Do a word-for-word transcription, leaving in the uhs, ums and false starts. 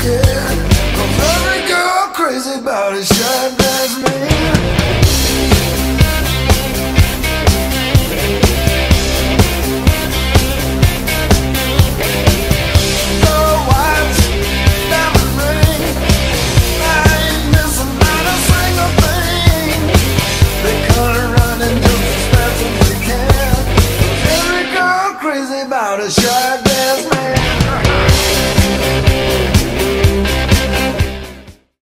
Yeah, 'cause every girl crazy about a shot glass man. Gold watch, diamond ring, I ain't missing not a single thing. They cut and running just as fast as they can. Every girl crazy about a shot glass man.